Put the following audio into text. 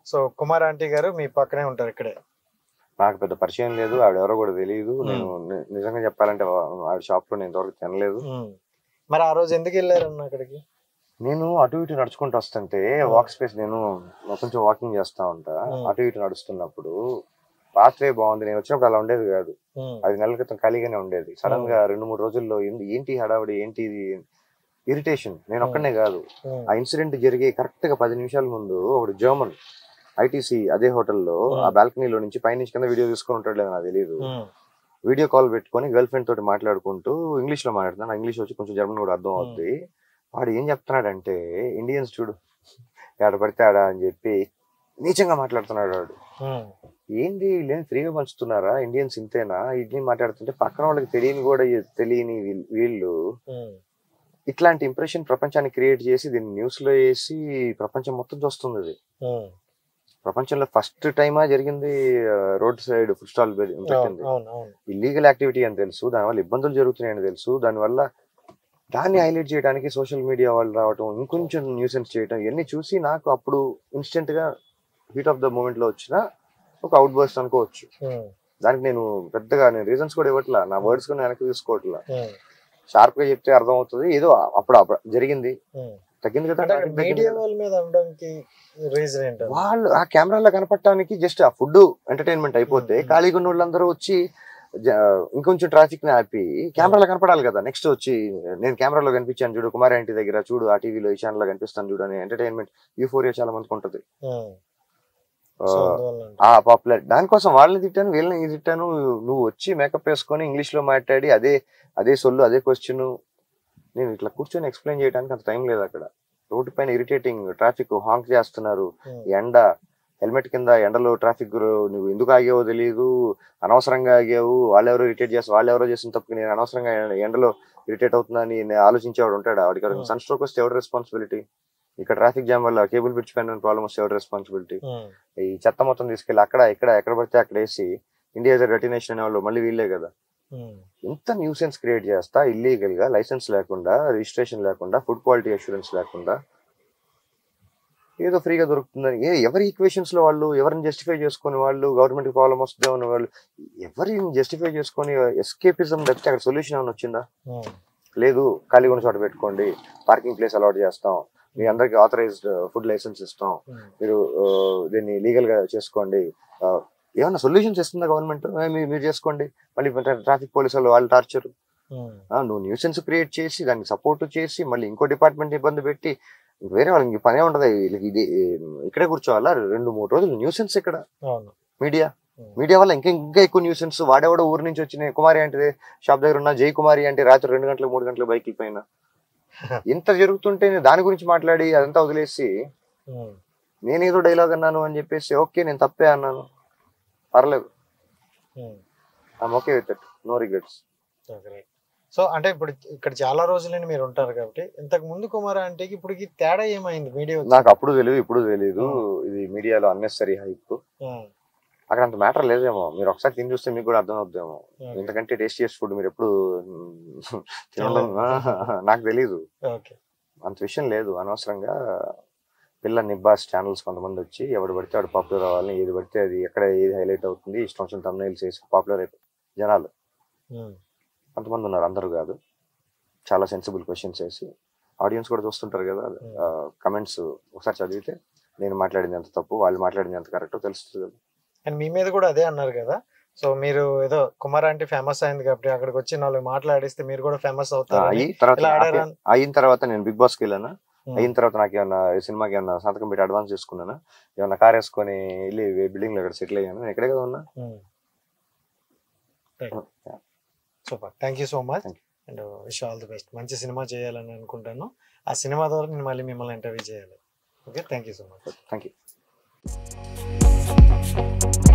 So Kumar aunty గారు మీ పక్కనే ఉంటారు ఇక్కడే. నాకు పెద్ద పరిచయం లేదు, ఆవిడెవరో కూడా తెలియదు. నేను నిజంగా చెప్పాలంటే ఆవిడ షాప్ లో నేను ఇంతవరకు తినలేదు. మరి ఆ రోజు ఎందుకు వెళ్ళారన్న అక్కడికి? నేను అటు ఇటు నడుచుకుంటూ వస్తుంటే వాక్ స్పేస్, నేను కొంచెం వాకింగ్ చేస్తా ఉంటా, అటు ఇటు నడుస్తున్నప్పుడు పాత్వే బాగుంది. నేను వచ్చినప్పుడు అలా ఉండేది కాదు, 5 నెలల క్రితం ఖాళీగానే ఉండేది. సడన్ గా 2-3 రోజుల్లో ఏంటి హడావిడి, ఏంటి ఇరిటేషన్. నేను ఒక్కనే కాదు, ఆ ఇన్సిడెంట్ జరిగే కరెక్ట్ గా 10 నిమిషాల ముందు ఒకడు జర్మన్ ఐటీసీ అదే హోటల్లో ఆ బాల్కనీలో నుంచి పైనుంచి కింద వీడియో తీసుకొని ఉంటాడు లేదు నాకు తెలియదు, వీడియో కాల్ పెట్టుకొని గర్ల్ ఫ్రెండ్ తోటి మాట్లాడుకుంటూ ఇంగ్లీష్ లో మాట్లాడుతున్నాను. ఇంగ్లీష్ వచ్చి కొంచెం జర్మన్ కూడా అర్థం అవుద్ది. వాడు ఏం చెప్తున్నాడంటే ఇండియన్స్ చూడు ఎక్కడ పడితే ఆడా అని చెప్పి నీచంగా మాట్లాడుతున్నాడు వాడు. ఏంది వీళ్ళేం ఫ్రీగా పంచుతున్నారా, ఇండియన్స్ ఇంతేనా ఇది మాట్లాడుతుంటే పక్కన వాళ్ళకి తెలియని వీళ్ళు ఇట్లాంటి ఇంప్రెషన్ ప్రపంచాన్ని క్రియేట్ చేసి దీన్ని న్యూస్ లో వేసి ప్రపంచం మొత్తం చూస్తుంది. అది ప్రపంచంలో ఫస్ట్ టైమా జరిగింది. రోడ్ సైడ్ ఫుడ్ స్టాల్ పెట్టింది ఇల్లీగల్ యాక్టివిటీ అని తెలుసు, దానివల్ల ఇబ్బందులు జరుగుతున్నాయని తెలుసు. దాన్ని హైలైట్ చేయడానికి సోషల్ మీడియా వాళ్ళు రావటం, ఇంకొంచెం న్యూసెన్స్ చేయటం, ఇవన్నీ చూసి నాకు అప్పుడు ఇన్స్టెంట్ గా హీట్ ఆఫ్ ద మూమెంట్ లో వచ్చిన ఒక అవుట్ బర్స్ట్ అనుకోవచ్చు. దానికి నేను పెద్దగా రీజన్స్ కూడా ఇవ్వట్లా, నా వర్డ్స్ కూడా వెనక్కి తీసుకోవట్లా. షార్ప్ గా చెప్తే అర్థం అవుతుంది, ఏదో అప్పుడు జరిగింది తగ్గింది కదా. వాళ్ళు ఆ కెమెరాలో కనపడటానికి జస్ట్ ఆ ఫుడ్ ఎంటర్టైన్మెంట్ అయిపోతే ఖాళీగా ఉన్న వాళ్ళందరూ వచ్చి ఇంకొంచెం ట్రాఫిక్ ని ఆపి కెమెరాలో కనపడాలి కదా. నెక్స్ట్ వచ్చి నేను కెమెరాలో కనిపించాను చూడు, కుమార్ ఆంటీ దగ్గర చూడు, ఆ టీవీలో ఈ ఛానల్ లో కనిపిస్తాను చూడు అని ఎంటర్టైన్మెంట్ యూఫోరియా చాలా మందికి ఉంటది. ఆ పాపులర్ దానికోసం వాళ్ళని తిట్టాను, వీళ్ళని తిట్టాను. నువ్వు వచ్చి మేకప్ వేసుకొని ఇంగ్లీష్ లో మాట్లాడి అదే సొల్లు అదే క్వశ్చన్, నేను ఇట్లా కూర్చొని ఎక్స్ప్లెయిన్ చేయడానికి అంత టైం లేదు. అక్కడ రోడ్డు పైన ఇరిటేటింగ్ ట్రాఫిక్, హాంక్ చేస్తున్నారు, ఎండ, హెల్మెట్ కింద ఎండలో ట్రాఫిక్, నువ్వు ఎందుకు ఆగావో తెలియదు, అనవసరంగా ఆగావు, వాళ్ళెవరో వాళ్ళెవరో చేసిన తప్పుకి నేను అనవసరంగా ఎండలో ఇరిటేట్ అవుతుందని ఆలోచించేవాడు ఉంటాడు. వాడికి సన్ స్ట్రోక్ వస్తే ఎవరు రెస్పాన్సిబిలిటీ? ఇక్కడ ట్రాఫిక్ జామ్ వల్ల కేబుల్ బ్రిడ్జ్ పైన ప్రాబ్లం వస్తే ఎవరు రెస్పాన్సిబిలిటీ? ఈ చెత్త మొత్తం తీసుకెళ్ళి ఎక్కడ పడితే అక్కడ వేసి ఇండియా డర్టీ నేషన్ అనే వాళ్ళు మళ్ళీ వీళ్ళే కదా. ఇంత న్యూసెన్స్ క్రియేట్ చేస్తా ఇల్లీగల్ గా, లైసెన్స్ లేకుండా, రిజిస్ట్రేషన్ లేకుండా, ఫుడ్ క్వాలిటీ అష్యూరెన్స్ లేకుండా ఏదో ఫ్రీగా దొరుకుతుందని ఎవరి ఈక్వేషన్స్ లో వాళ్ళు, ఎవరిని జస్టిఫై చేసుకుని వాళ్ళు, గవర్నమెంట్ కి ప్రాబ్లం వస్తుందే ఉన్న వాళ్ళు ఎవరిని జస్టిఫై చేసుకుని ఎస్కేపిజం తప్పితే అక్కడ సొల్యూషన్ ఏమైనా వచ్చిందా? లేదు. ఖాళీ ఉన్న చోట పెట్టుకోండి, పార్కింగ్ ప్లేస్ అలాట్ చేస్తాం, మీ అందరికి ఆథరైజ్డ్ ఫుడ్ లైసెన్స్ ఇస్తాం, మీరు దీన్ని లీగల్ గా చేసుకోండి, ఏమన్నా సొల్యూషన్స్ ఇస్తుందా గవర్నమెంట్? మీరు చేసుకోండి. మళ్ళీ ట్రాఫిక్ పోలీసు వాళ్ళు టార్చర్, నువ్వు న్యూసెన్స్ క్రియేట్ చేసి దానికి సపోర్ట్ చేసి మళ్ళీ ఇంకో డిపార్ట్మెంట్ ఇబ్బంది పెట్టి వేరే వాళ్ళకి పనే ఉండదు. ఇది ఇక్కడే కూర్చోవాలా 2-3 రోజులు న్యూసెన్స్ ఇక్కడ. మీడియా వల్ల ఇంకా ఎక్కువ న్యూసెన్స్. వాడేవాడో ఊరు నుంచి వచ్చిన కుమారి అంటే షాప్ దగ్గర ఉన్న జై కుమారి అంటే రాత్రి 2 గంటలకు 3 గంటలకు బైక్ పైన ఇంత జరుగుతుంటే దాని గురించి మాట్లాడి అదంతా వదిలేసి నేనేదో డైలాగ్ అన్నాను అని చెప్పేసి ఓకే నేను తప్పే అన్నాను, పర్లేదు, I'm okay with it, no regrets. So అంటే ఇప్పుడు ఇక్కడ చాలా రోజులని మీరు ఉంటారు కాబట్టి ఇంతకు ముందు కుమార్ ఆంటీకి ఇప్పుడు తేడా ఏమైంది? మీడియా నాకు అప్పుడు తెలియదు, ఇప్పుడు తెలియదు. ఇది మీడియాలో అన్నెసరీ హైప్, అక్కడ అంత మ్యాటర్ లేదేమో. మీరు ఒకసారి తిని చూస్తే మీకు కూడా అర్థం అవుద్దేమో. ఎందుకంటే టేస్టియస్ ఫుడ్ మీరు ఎప్పుడు తినడం నాకు తెలీదు, అంత విషయం లేదు. అనవసరంగా పిల్ల నిబ్బాస్ ఛానల్స్ కొంతమంది వచ్చి ఎవడు పడితే వాడు పాపులర్ అవ్వాలని, ఏది పడితే అది ఎక్కడ ఏది హైలైట్ అవుతుంది ఇష్టం వచ్చిన thumbnails చేసి పాపులర్ అయిపోయి జనాలు కొంతమంది ఉన్నారు, అందరూ కాదు. చాలా సెన్సిబుల్ క్వశ్చన్స్ వేసి ఆడియన్స్ కూడా చూస్తుంటారు కదా, కమెంట్స్ ఒకసారి చదివితే నేను మాట్లాడింది ఎంత తప్పు, వాళ్ళు మాట్లాడింది ఎంత కరెక్టో తెలుస్తుంది కదా. అండ్ మీ మీద కూడా అదే అన్నారు కదా, సో మీరు ఏదో కుమార్ ఆంటీ ఫేమస్ అయింది కాబట్టి అక్కడికి వచ్చి 4 మాట్లాడిస్తే మీరు కూడా ఫేమస్ అవుతారు. అయిన తర్వాత నేను బిగ్ బాస్కి వెళ్ళాను, అయిన తర్వాత నాకు ఏమన్నా సినిమాకి ఏమన్నా సంతకం పెట్టి అడ్వాన్స్ చేసుకున్నాను, ఏమన్నా కార్ వేసుకొని వెళ్ళి బిల్డింగ్ లో ఇక్కడ సెటిల్ అయ్యాను, నేను ఎక్కడే కదా ఉన్నా. Super, thank you so much and wish all the best. మంచి సినిమా చేయాలని అనుకుంటాను, ఆ సినిమా ద్వారా నేను మళ్ళీ మిమ్మల్ని ఇంటర్వ్యూ చేయాలి. Okay, thank you so much. Thank you.